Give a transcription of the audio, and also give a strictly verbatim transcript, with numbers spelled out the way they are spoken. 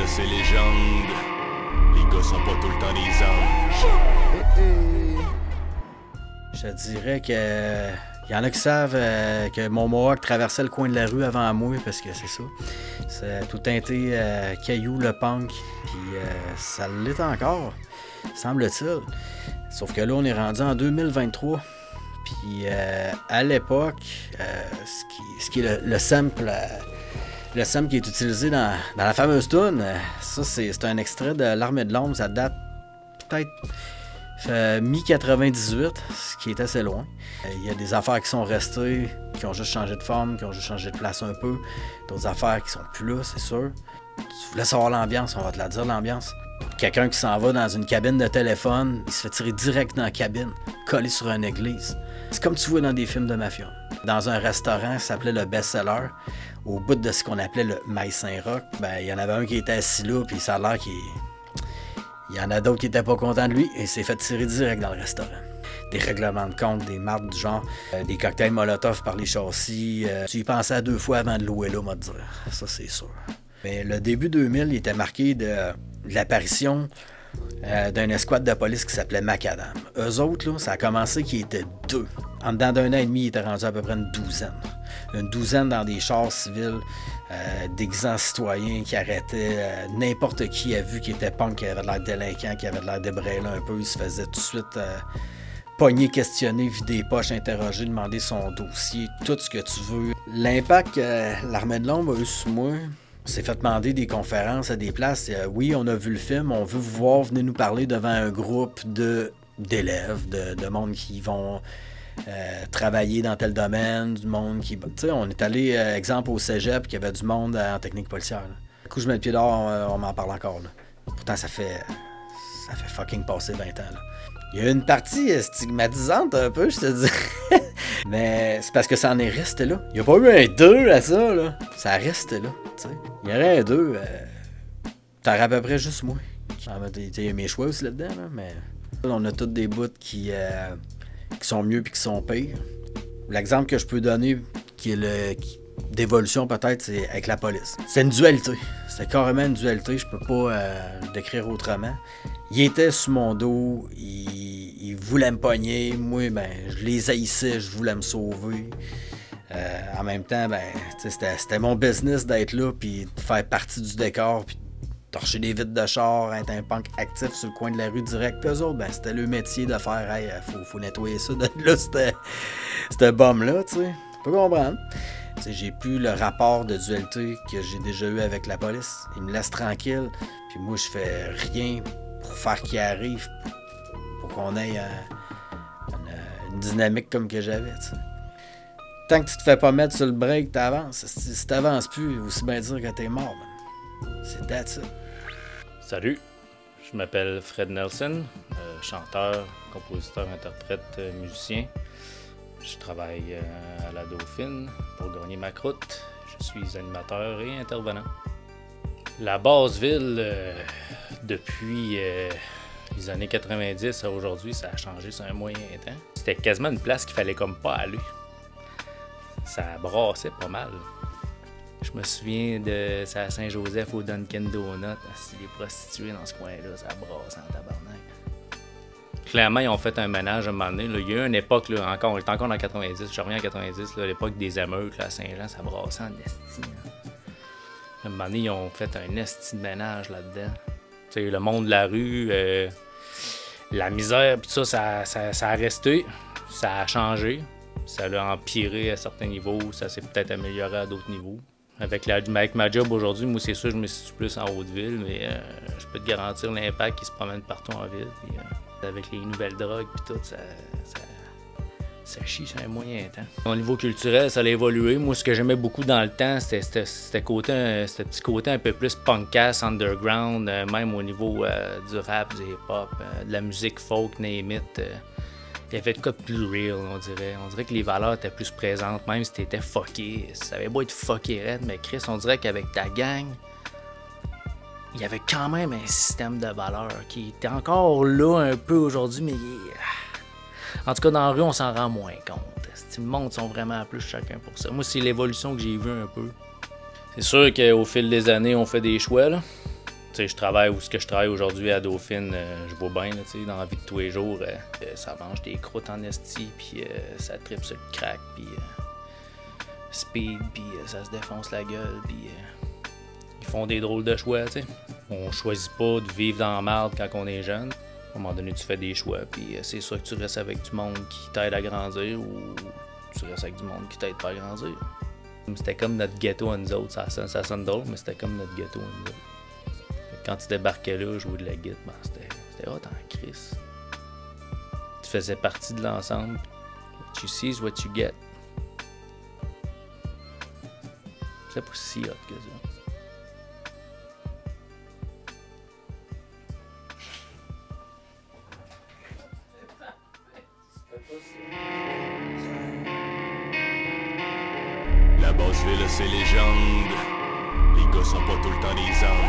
là c'est légende. Les gars sont pas tout le temps des anges. Je te dirais que il y en a qui savent euh, que mon Mohawk traversait le coin de la rue avant moi, parce que c'est ça. C'est tout teinté euh, caillou, le punk, puis euh, ça l'est encore, semble-t-il. Sauf que là, on est rendu en deux mille vingt-trois, puis euh, à l'époque, euh, ce, qui, ce qui est le, le sample... Euh, Le sample qui est utilisé dans, dans la fameuse toune, ça c'est un extrait de L'Armée de l'Ombre, ça date peut-être euh, mi quatre-vingt-dix-huit, ce qui est assez loin. Il y a des affaires qui sont restées, qui ont juste changé de forme, qui ont juste changé de place un peu. D'autres affaires qui sont plus là, c'est sûr. Tu voulais savoir l'ambiance, on va te la dire l'ambiance. Quelqu'un qui s'en va dans une cabine de téléphone, il se fait tirer direct dans la cabine, collé sur une église. C'est comme tu vois dans des films de mafia. Dans un restaurant qui s'appelait le Best-Seller, au bout de ce qu'on appelait le Maïs Saint-Roch, ben il y en avait un qui était assis là, puis ça a l'air qu'il... Il y en a d'autres qui étaient pas contents de lui, et il s'est fait tirer direct dans le restaurant. Des règlements de compte, des marques du genre, euh, des cocktails Molotov par les châssis. Euh, tu y pensais à deux fois avant de louer là, on va te dire. Ça, c'est sûr. Mais le début deux mille, il était marqué de, de l'apparition euh, d'un escouade de police qui s'appelait Macadam. Eux autres, là, ça a commencé qu'ils étaient deux. En dedans d'un an et demi, ils étaient rendus à peu près une douzaine. Une douzaine dans des chars civils, euh, d'exemplants citoyens qui arrêtaient euh, n'importe qui a vu qui était punk, qui avait l'air délinquant, qui avait l'air débraillé un peu. Il se faisait tout de suite euh, pogner, questionner, vider les poches, interroger, demander son dossier, tout ce que tu veux. L'impact que euh, l'Armée de l'Ombre a eu sur moi, on s'est fait demander des conférences à des places. Euh, oui, on a vu le film, on veut vous voir, venez nous parler devant un groupe de d'élèves, de, de monde qui vont... Euh, travailler dans tel domaine, du monde qui... Tu sais, on est allé, euh, exemple, au cégep, qu'il y avait du monde en technique policière. Là. Du coup, je mets le pied dehors, on, on m'en parle encore. Là. Pourtant, ça fait... Ça fait fucking passer vingt ans. Là. Il y a une partie stigmatisante un peu, je te dis. Mais c'est parce que ça en est resté là. Il n'y a pas eu un deux à ça, là. Ça reste là, tu sais. Il y aurait un deux, euh... t'aurais à peu près juste moi. Il y a mes choix aussi là-dedans, là, mais... On a tous des bouts qui... Euh... qui sont mieux puis qui sont pires. L'exemple que je peux donner, qui est le qui, d'évolution peut-être, c'est avec la police. C'est une dualité. C'était carrément une dualité, je peux pas euh, le décrire autrement. Il était sous mon dos, il, il voulait me pogner, moi, ben, je les haïssais, je voulais me sauver. Euh, en même temps, ben, c'était, c'était mon business d'être là, puis de faire partie du décor, puis torcher des vitres de char, être un punk actif sur le coin de la rue direct. Puis eux autres, ben, c'était le métier de faire, hey, faut, faut nettoyer ça. De là, c'était, c'était bum-là, tu sais. Tu peux comprendre. T'sais, j'ai plus le rapport de dualité que j'ai déjà eu avec la police. Ils me laissent tranquille, puis moi, je fais rien pour faire qu'il arrive, pour qu'on ait euh, une, une dynamique comme que j'avais, t'sais. Tant que tu te fais pas mettre sur le break, t'avances. Si, si t'avances plus, aussi bien dire que t'es mort, man. C'est that's it. Salut, je m'appelle Fred Nelson, euh, chanteur, compositeur, interprète, euh, musicien. Je travaille euh, à la Dauphine pour gagner ma croûte. Je suis animateur et intervenant. La Basse-Ville, euh, depuis euh, les années quatre-vingt-dix à aujourd'hui, ça a changé sur un moyen temps. C'était quasiment une place qu'il fallait comme pas aller. Ça brassait pas mal. Je me souviens de ça à Saint-Joseph au Dunkin' Donut. Les prostituées dans ce coin-là, ça brasse en tabarnak. Clairement, ils ont fait un ménage à un moment donné. Là. Il y a eu une époque, là, encore, on est encore dans quatre-vingt-dix, je reviens en quatre-vingt-dix, là, l'époque des émeutes là, à Saint-Jean, ça brassait en esti. À un moment donné, ils ont fait un esti de ménage là-dedans. T'sais, le monde de la rue, euh, la misère, pis ça, ça, ça, ça a resté, ça a changé, ça l'a empiré à certains niveaux, ça s'est peut-être amélioré à d'autres niveaux. Avec, la, avec ma job aujourd'hui, moi c'est sûr je me situe plus en Haute-Ville, mais euh, je peux te garantir l'impact qui se promène partout en ville. Puis, euh, avec les nouvelles drogues et tout, ça, ça, ça chie sur un moyen temps. Au niveau culturel, ça a évolué. Moi, ce que j'aimais beaucoup dans le temps, c'était ce petit côté un peu plus punkass, underground, euh, même au niveau euh, du rap, du hip-hop, euh, de la musique folk, name it. Euh, Il y avait de quoi de plus real, on dirait. On dirait que les valeurs étaient plus présentes, même si t'étais fucké. Ça avait beau être fucké raide, mais Chris, on dirait qu'avec ta gang, il y avait quand même un système de valeurs qui était encore là un peu aujourd'hui, mais il... en tout cas, dans la rue, on s'en rend moins compte. Le monde sont vraiment plus chacun pour ça. Moi, c'est l'évolution que j'ai vue un peu. C'est sûr qu'au fil des années, on fait des choix, là. sais, je travaille où ce que je travaille aujourd'hui à Dauphine, euh, je vois bien, là, tu sais, dans la vie de tous les jours, euh, ça mange des croûtes en esti, puis euh, ça tripe sur le crack, puis euh, speed, puis euh, ça se défonce la gueule, puis euh, ils font des drôles de choix, tu sais. On choisit pas de vivre dans la merde quand on est jeune. À un moment donné, tu fais des choix, puis euh, c'est sûr que tu restes avec du monde qui t'aide à grandir, ou tu restes avec du monde qui t'aide pas à grandir. C'était comme notre ghetto à nous autres, ça sonne, ça sonne drôle, mais c'était comme notre ghetto à nous autres. Quand tu débarquais là, jouer de la guitare, ben c'était hot en crise. Tu faisais partie de l'ensemble. What you see is what you get. C'est pas si hot que ça. La Basseville, c'est légende. Les gars sont pas tout le temps des anges.